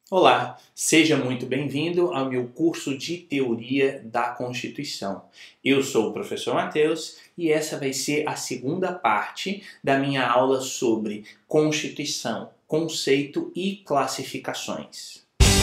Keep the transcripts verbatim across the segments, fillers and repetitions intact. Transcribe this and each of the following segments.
Olá, seja muito bem-vindo ao meu curso de Teoria da Constituição. Eu sou o professor Matheus e essa vai ser a segunda parte da minha aula sobre Constituição, conceito e classificações.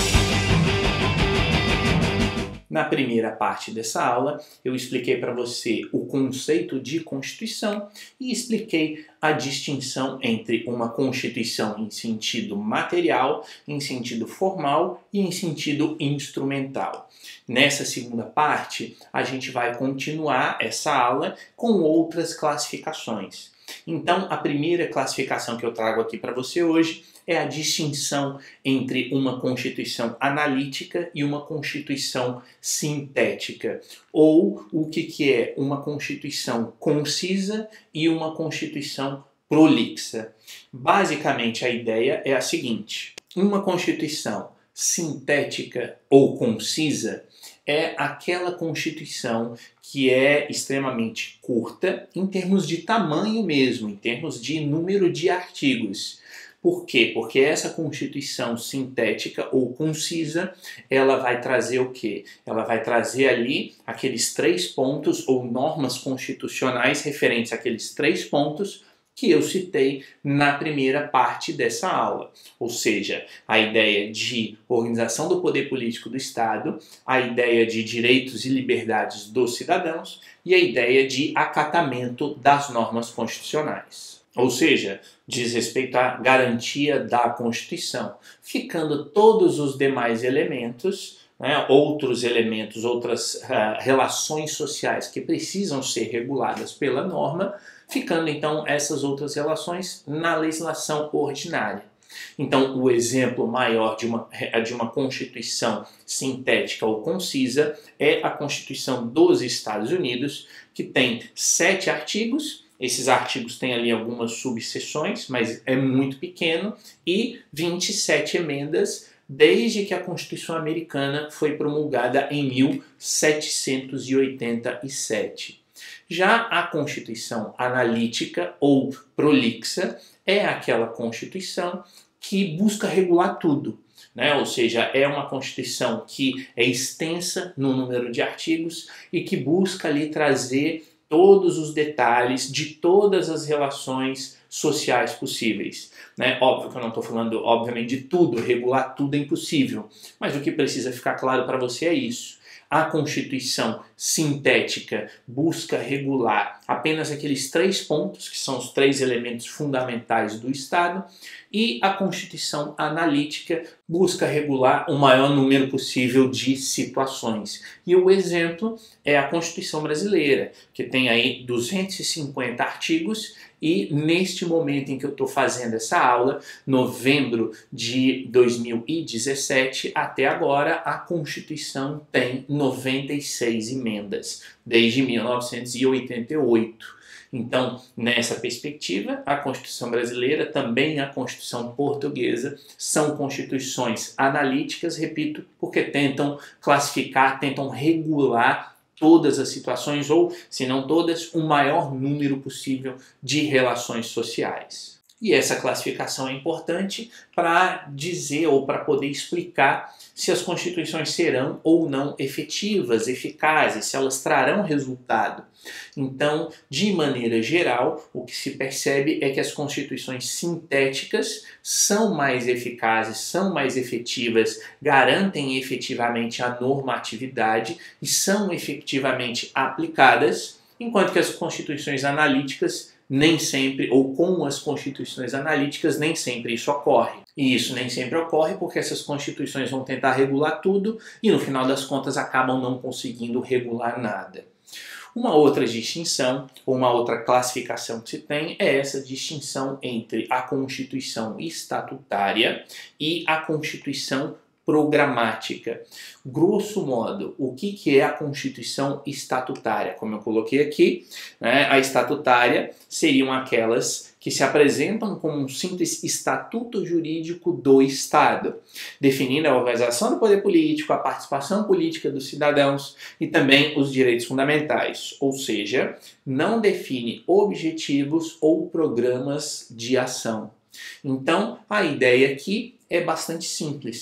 Na primeira parte dessa aula, eu expliquei para você o conceito de Constituição e expliquei a distinção entre uma Constituição em sentido material, em sentido formal e em sentido instrumental. Nessa segunda parte, a gente vai continuar essa aula com outras classificações. Então, a primeira classificação que eu trago aqui para você hoje é a distinção entre uma constituição analítica e uma constituição sintética, ou o que, que é uma constituição concisa e uma constituição prolixa. Basicamente, a ideia é a seguinte: uma constituição sintética ou concisa é aquela constituição que é extremamente curta em termos de tamanho mesmo, em termos de número de artigos. Por quê? Porque essa constituição sintética ou concisa, ela vai trazer o quê? Ela vai trazer ali aqueles três pontos ou normas constitucionais referentes àqueles três pontos que eu citei na primeira parte dessa aula. Ou seja, a ideia de organização do poder político do Estado, a ideia de direitos e liberdades dos cidadãos e a ideia de acatamento das normas constitucionais. Ou seja, diz respeito à garantia da Constituição, ficando todos os demais elementos, né, outros elementos, outras uh, relações sociais que precisam ser reguladas pela norma, ficando então essas outras relações na legislação ordinária. Então, o exemplo maior de uma, de uma Constituição sintética ou concisa é a Constituição dos Estados Unidos, que tem sete artigos. Esses artigos têm ali algumas subseções, mas é muito pequeno, e vinte e sete emendas, desde que a Constituição Americana foi promulgada em mil setecentos e oitenta e sete. Já a Constituição analítica ou prolixa é aquela Constituição que busca regular tudo, né? Ou seja, é uma Constituição que é extensa no número de artigos e que busca ali trazer todos os detalhes de todas as relações sociais possíveis. Né? Óbvio que eu não estou falando, obviamente, de tudo, regular tudo é impossível, mas o que precisa ficar claro para você é isso. A Constituição sintética busca regular apenas aqueles três pontos, que são os três elementos fundamentais do Estado, e a Constituição analítica busca regular o maior número possível de situações. E o exemplo é a Constituição brasileira, que tem aí duzentos e cinquenta artigos, e neste momento em que eu estou fazendo essa aula, novembro de dois mil e dezessete, até agora a Constituição tem noventa e seis emendas, desde mil novecentos e oitenta e oito. Então, nessa perspectiva, a Constituição brasileira, também a Constituição portuguesa, são constituições analíticas, repito, porque tentam classificar, tentam regular todas as situações, ou, se não todas, o maior número possível de relações sociais. E essa classificação é importante para dizer ou para poder explicar se as constituições serão ou não efetivas, eficazes, se elas trarão resultado. Então, de maneira geral, o que se percebe é que as constituições sintéticas são mais eficazes, são mais efetivas, garantem efetivamente a normatividade e são efetivamente aplicadas, enquanto que as constituições analíticas nem sempre, ou com as constituições analíticas, nem sempre isso ocorre. E isso nem sempre ocorre porque essas constituições vão tentar regular tudo e no final das contas acabam não conseguindo regular nada. Uma outra distinção, ou uma outra classificação que se tem é essa distinção entre a Constituição estatutária e a Constituição programática. Grosso modo, o que, que é a Constituição estatutária? Como eu coloquei aqui, né, a estatutária seriam aquelas que se apresentam como um simples estatuto jurídico do Estado, definindo a organização do poder político, a participação política dos cidadãos e também os direitos fundamentais, ou seja, não define objetivos ou programas de ação. Então, a ideia aqui é bastante simples.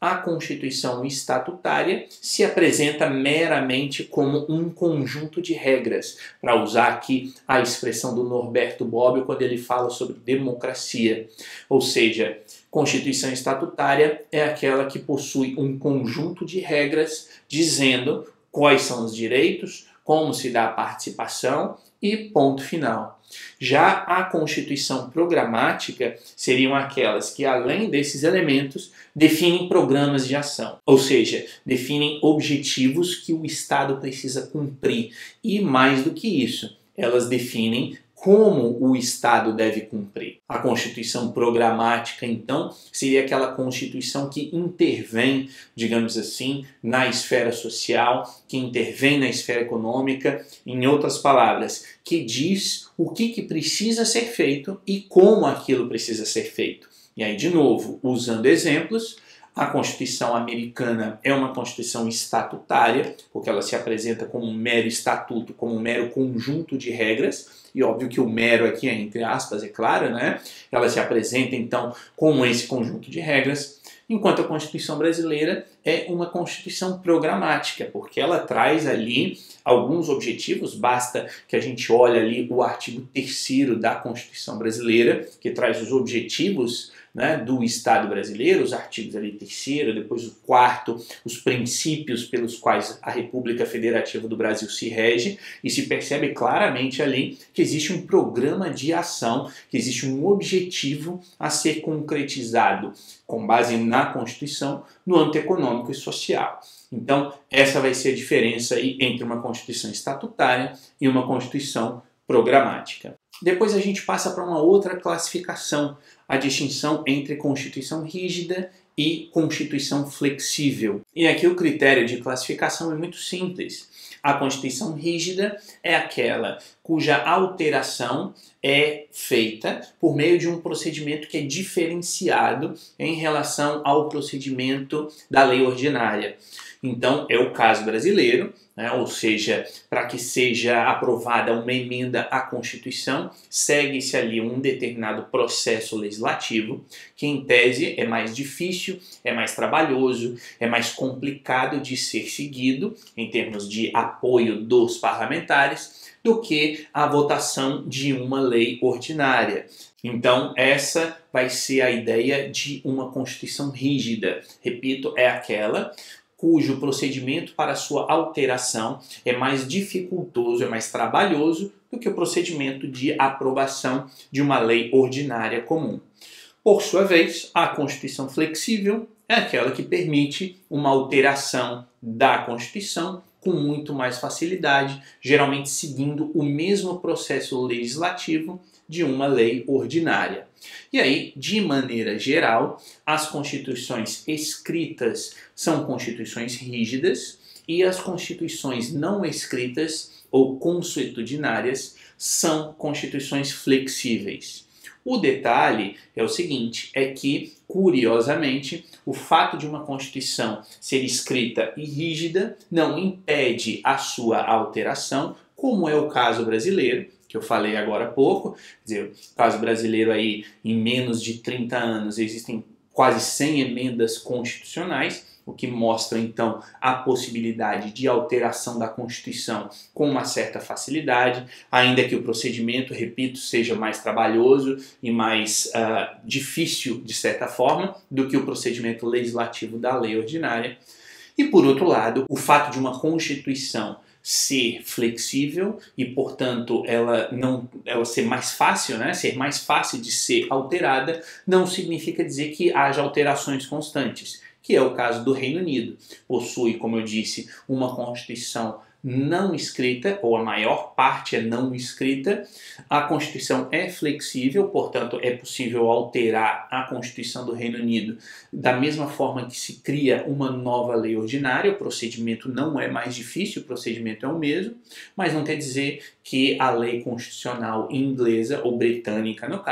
a Constituição estatutária se apresenta meramente como um conjunto de regras, para usar aqui a expressão do Norberto Bobbio quando ele fala sobre democracia. Ou seja, Constituição estatutária é aquela que possui um conjunto de regras dizendo quais são os direitos, como se dá a participação e ponto final. Já a Constituição programática seriam aquelas que, além desses elementos, definem programas de ação, ou seja, definem objetivos que o Estado precisa cumprir. E mais do que isso, elas definem como o Estado deve cumprir. A Constituição programática, então, seria aquela Constituição que intervém, digamos assim, na esfera social, que intervém na esfera econômica, em outras palavras, que diz o que, que precisa ser feito e como aquilo precisa ser feito. E aí, de novo, usando exemplos, a Constituição americana é uma Constituição estatutária, porque ela se apresenta como um mero estatuto, como um mero conjunto de regras, e óbvio que o mero aqui é entre aspas, é claro, né? Ela se apresenta então como esse conjunto de regras, enquanto a Constituição brasileira é uma Constituição programática, porque ela traz ali alguns objetivos, basta que a gente olhe ali o artigo terceiro da Constituição brasileira, que traz os objetivos, né, do Estado brasileiro, os artigos ali terceiro, depois o quarto, os princípios pelos quais a República Federativa do Brasil se rege, e se percebe claramente ali que existe um programa de ação, que existe um objetivo a ser concretizado com base na Constituição no âmbito econômico e social. Então, essa vai ser a diferença aí entre uma Constituição estatutária e uma Constituição programática. Depois a gente passa para uma outra classificação, a distinção entre Constituição rígida e Constituição flexível. E aqui o critério de classificação é muito simples. A Constituição rígida é aquela cuja alteração é feita por meio de um procedimento que é diferenciado em relação ao procedimento da lei ordinária. Então, é o caso brasileiro, né? Ou seja, para que seja aprovada uma emenda à Constituição, segue-se ali um determinado processo legislativo, que em tese é mais difícil, é mais trabalhoso, é mais complicado de ser seguido, em termos de apoio dos parlamentares, do que a votação de uma lei ordinária. Então, essa vai ser a ideia de uma Constituição rígida. Repito, é aquela cujo procedimento para sua alteração é mais dificultoso, é mais trabalhoso do que o procedimento de aprovação de uma lei ordinária comum. Por sua vez, a Constituição flexível é aquela que permite uma alteração da Constituição com muito mais facilidade, geralmente seguindo o mesmo processo legislativo de uma lei ordinária. E aí, de maneira geral, as constituições escritas são constituições rígidas e as constituições não escritas ou consuetudinárias são constituições flexíveis. O detalhe é o seguinte, é que, curiosamente, o fato de uma Constituição ser escrita e rígida não impede a sua alteração, como é o caso brasileiro, que eu falei agora há pouco. Quer dizer, o caso brasileiro aí, em menos de trinta anos, existem quase cem emendas constitucionais, o que mostra, então, a possibilidade de alteração da Constituição com uma certa facilidade, ainda que o procedimento, repito, seja mais trabalhoso e mais uh, difícil, de certa forma, do que o procedimento legislativo da lei ordinária. E, por outro lado, o fato de uma Constituição ser flexível e, portanto, ela, não, ela ser mais fácil, né, ser mais fácil de ser alterada, não significa dizer que haja alterações constantes, que é o caso do Reino Unido. Possui, como eu disse, uma Constituição não escrita, ou a maior parte é não escrita. A Constituição é flexível, portanto, é possível alterar a Constituição do Reino Unido da mesma forma que se cria uma nova lei ordinária. O procedimento não é mais difícil, o procedimento é o mesmo, mas não quer dizer que a lei constitucional inglesa, ou britânica no caso,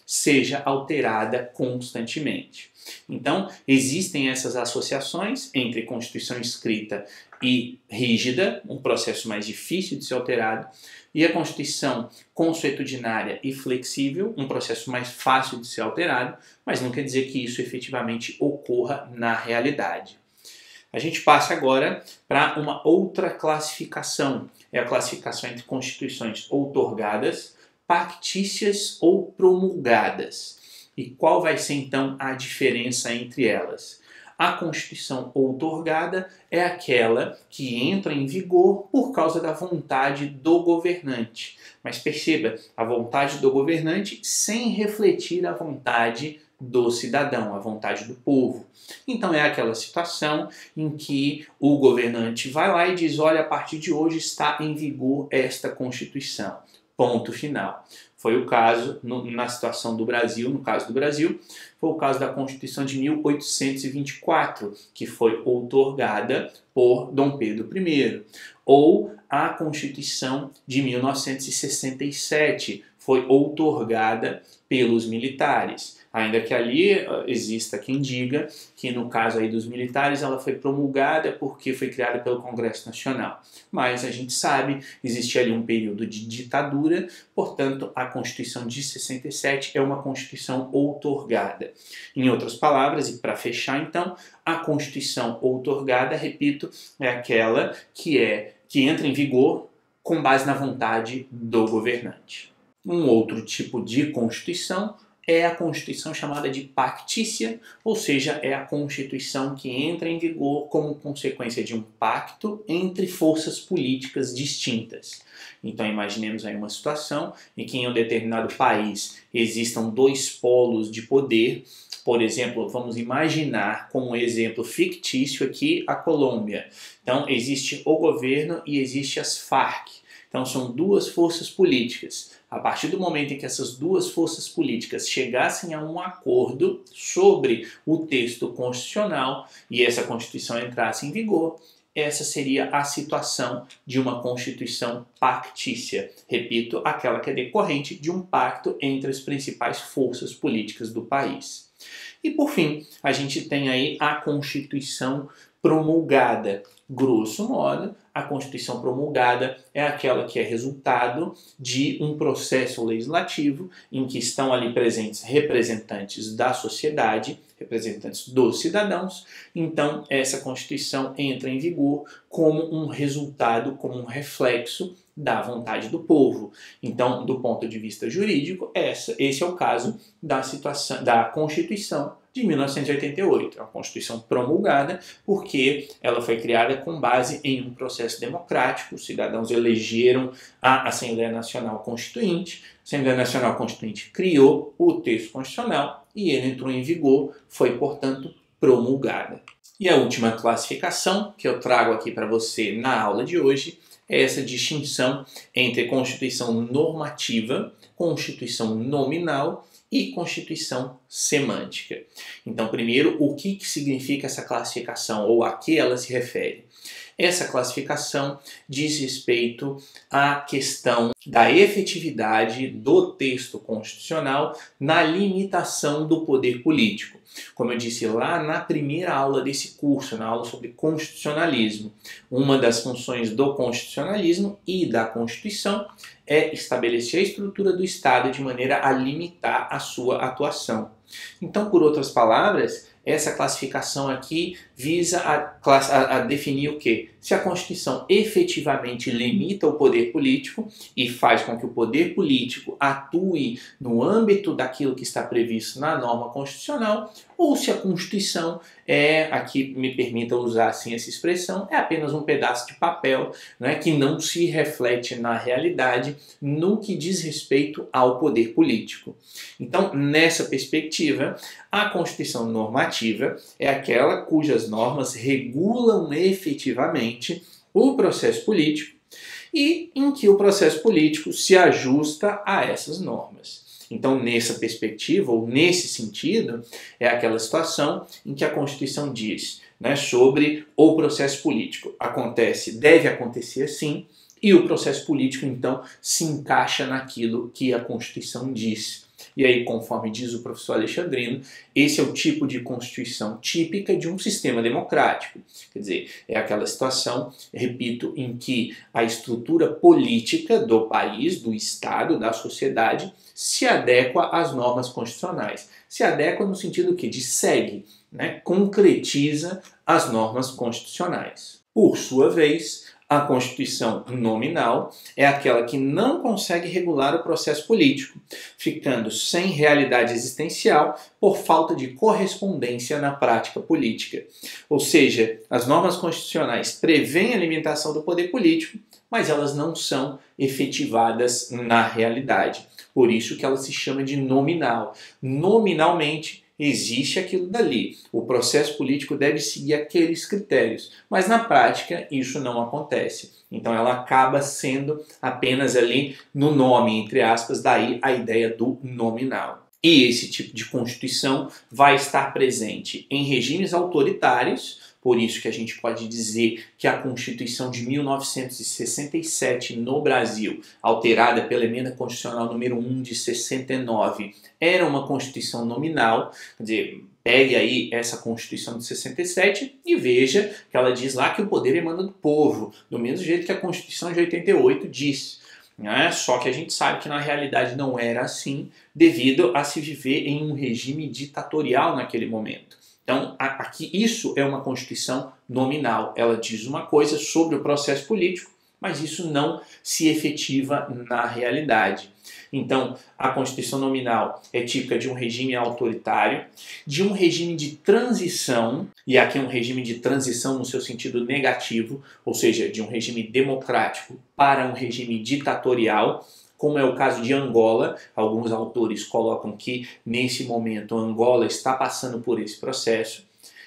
seja alterada constantemente. Então, existem essas associações entre Constituição escrita e rígida, um processo mais difícil de ser alterado, e a Constituição consuetudinária e flexível, um processo mais fácil de ser alterado, mas não quer dizer que isso efetivamente ocorra na realidade. A gente passa agora para uma outra classificação, é a classificação entre constituições outorgadas, factícias ou promulgadas. E qual vai ser então a diferença entre elas? A Constituição outorgada é aquela que entra em vigor por causa da vontade do governante. Mas perceba, a vontade do governante sem refletir a vontade do cidadão, a vontade do povo. Então é aquela situação em que o governante vai lá e diz, olha, a partir de hoje está em vigor esta Constituição. Ponto final. Foi o caso, no, na situação do Brasil, no caso do Brasil, foi o caso da Constituição de mil oitocentos e vinte e quatro, que foi outorgada por Dom Pedro I. Ou a Constituição de mil novecentos e sessenta e sete, foi outorgada pelos militares. Ainda que ali uh, exista quem diga que no caso aí dos militares ela foi promulgada porque foi criada pelo Congresso Nacional. Mas a gente sabe, existia ali um período de ditadura, portanto a Constituição de sessenta e sete é uma Constituição outorgada. Em outras palavras, e para fechar então, a Constituição outorgada, repito, é aquela que, é, que entra em vigor com base na vontade do governante. Um outro tipo de Constituição é a Constituição chamada de pactícia, ou seja, é a Constituição que entra em vigor como consequência de um pacto entre forças políticas distintas. Então imaginemos aí uma situação em que em um determinado país existam dois polos de poder. Por exemplo, vamos imaginar como um exemplo fictício aqui a Colômbia. Então existe o governo e existe as Farc. Então são duas forças políticas. A partir do momento em que essas duas forças políticas chegassem a um acordo sobre o texto constitucional e essa Constituição entrasse em vigor, essa seria a situação de uma Constituição pactícia. Repito, aquela que é decorrente de um pacto entre as principais forças políticas do país. E por fim, a gente tem aí a Constituição promulgada. Grosso modo, a Constituição promulgada é aquela que é resultado de um processo legislativo em que estão ali presentes representantes da sociedade, representantes dos cidadãos. Então, essa Constituição entra em vigor como um resultado, como um reflexo da vontade do povo. Então, do ponto de vista jurídico, essa, esse é o caso da, situação, da Constituição de mil novecentos e oitenta e oito, a Constituição promulgada porque ela foi criada com base em um processo democrático. Os cidadãos elegeram a Assembleia Nacional Constituinte, a Assembleia Nacional Constituinte criou o texto constitucional e ele entrou em vigor, foi, portanto, promulgada. E a última classificação que eu trago aqui para você na aula de hoje é essa distinção entre Constituição normativa, Constituição nominal e Constituição semântica. Então, primeiro, o que, que significa essa classificação ou a que ela se refere? Essa classificação diz respeito à questão da efetividade do texto constitucional na limitação do poder político. Como eu disse lá na primeira aula desse curso, na aula sobre constitucionalismo, uma das funções do constitucionalismo e da Constituição é estabelecer a estrutura do Estado de maneira a limitar a sua atuação. Então, por outras palavras, essa classificação aqui visa a, a, a definir o quê? Se a Constituição efetivamente limita o poder político e faz com que o poder político atue no âmbito daquilo que está previsto na norma constitucional, ou se a Constituição é, aqui me permita usar assim essa expressão, é apenas um pedaço de papel, né, que não se reflete na realidade no que diz respeito ao poder político. Então, nessa perspectiva, a Constituição normativa é aquela cujas normas regulam efetivamente o processo político e em que o processo político se ajusta a essas normas. Então, nessa perspectiva, ou nesse sentido, é aquela situação em que a Constituição diz, né, sobre o processo político. Acontece, deve acontecer assim, e o processo político, então, se encaixa naquilo que a Constituição diz. E aí, conforme diz o professor Alexandrino, esse é o tipo de constituição típica de um sistema democrático. Quer dizer, é aquela situação, repito, em que a estrutura política do país, do Estado, da sociedade, se adequa às normas constitucionais. Se adequa no sentido que de segue, né, concretiza as normas constitucionais. Por sua vez, a Constituição nominal é aquela que não consegue regular o processo político, ficando sem realidade existencial por falta de correspondência na prática política. Ou seja, as normas constitucionais prevêem a limitação do poder político, mas elas não são efetivadas na realidade. Por isso que ela se chama de nominal. Nominalmente, existe aquilo dali. O processo político deve seguir aqueles critérios, mas na prática isso não acontece. Então ela acaba sendo apenas ali no nome, entre aspas, daí a ideia do nominal. E esse tipo de constituição vai estar presente em regimes autoritários. Por isso que a gente pode dizer que a Constituição de mil novecentos e sessenta e sete no Brasil, alterada pela Emenda Constitucional número um de sessenta e nove, era uma Constituição nominal. Quer dizer, pegue aí essa Constituição de sessenta e sete e veja que ela diz lá que o poder emana do povo, do mesmo jeito que a Constituição de oitenta e oito diz. Né? Só que a gente sabe que na realidade não era assim, devido a se viver em um regime ditatorial naquele momento. Então, aqui isso é uma Constituição nominal. Ela diz uma coisa sobre o processo político, mas isso não se efetiva na realidade. Então, a Constituição nominal é típica de um regime autoritário, de um regime de transição, e aqui é um regime de transição no seu sentido negativo, ou seja, de um regime democrático para um regime ditatorial, como é o caso de Angola. Alguns autores colocam que, nesse momento, Angola está passando por esse processo.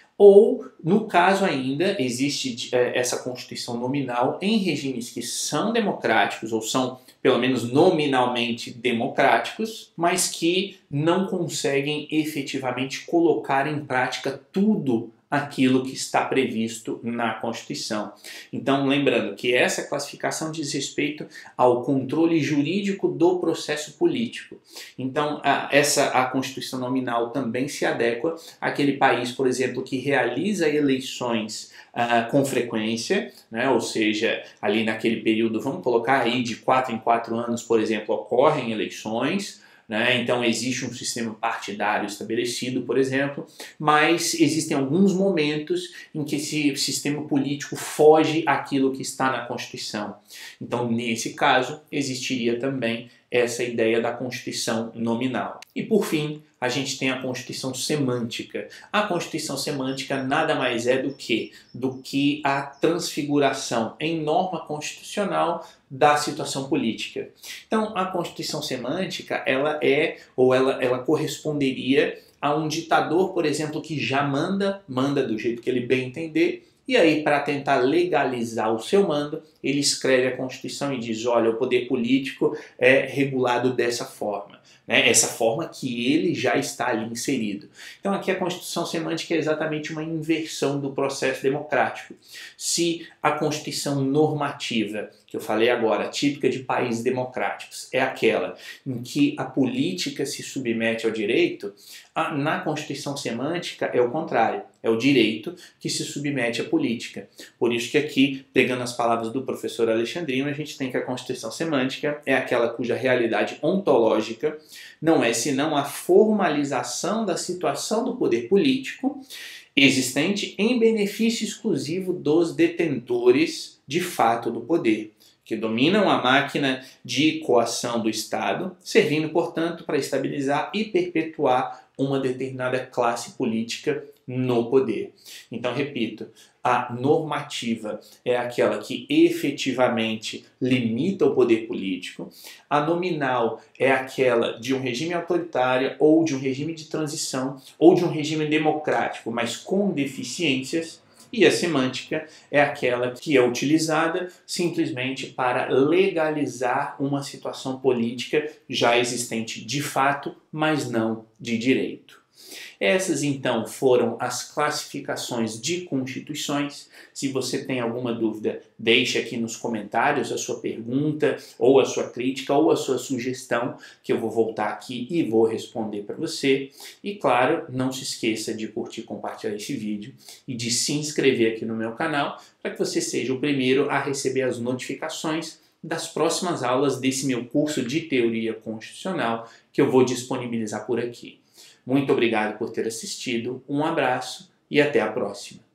Ou, no caso ainda, existe é, essa Constituição nominal em regimes que são democráticos, ou são, pelo menos nominalmente, democráticos, mas que não conseguem efetivamente colocar em prática tudo aquilo que está previsto na Constituição. Então, lembrando que essa classificação diz respeito ao controle jurídico do processo político. Então, a, essa, a Constituição nominal também se adequa àquele país, por exemplo, que realiza eleições uh, com frequência, né? Ou seja, ali naquele período, vamos colocar aí de quatro em quatro anos, por exemplo, ocorrem eleições. Né? Então existe um sistema partidário estabelecido, por exemplo, mas existem alguns momentos em que esse sistema político foge àquilo que está na Constituição. Então, nesse caso, existiria também essa ideia da Constituição nominal. E, por fim, a gente tem a Constituição semântica. A Constituição semântica nada mais é do que, do que a transfiguração em norma constitucional da situação política. Então, a Constituição semântica, ela é, ou ela, ela corresponderia a um ditador, por exemplo, que já manda, manda do jeito que ele bem entender, e aí, para tentar legalizar o seu mando, ele escreve a Constituição e diz, olha, o poder político é regulado dessa forma. Né? Essa forma que ele já está ali inserido. Então aqui a Constituição semântica é exatamente uma inversão do processo democrático. Se a Constituição normativa, que eu falei agora, típica de países democráticos, é aquela em que a política se submete ao direito, a, na Constituição semântica é o contrário. É o direito que se submete à política. Por isso que aqui, pegando as palavras do professor Alexandrino, a gente tem que a Constituição semântica é aquela cuja realidade ontológica não é senão a formalização da situação do poder político existente em benefício exclusivo dos detentores de fato do poder, que dominam a máquina de coação do Estado, servindo, portanto, para estabilizar e perpetuar uma determinada classe política no poder. Então, repito, a normativa é aquela que efetivamente limita o poder político, a nominal é aquela de um regime autoritário ou de um regime de transição ou de um regime democrático, mas com deficiências, e a semântica é aquela que é utilizada simplesmente para legalizar uma situação política já existente de fato, mas não de direito. Essas então foram as classificações de constituições. Se você tem alguma dúvida, deixe aqui nos comentários a sua pergunta, ou a sua crítica, ou a sua sugestão, que eu vou voltar aqui e vou responder para você. E claro, não se esqueça de curtir e compartilhar esse vídeo e de se inscrever aqui no meu canal para que você seja o primeiro a receber as notificações das próximas aulas desse meu curso de Teoria Constitucional que eu vou disponibilizar por aqui. Muito obrigado por ter assistido, um abraço e até a próxima.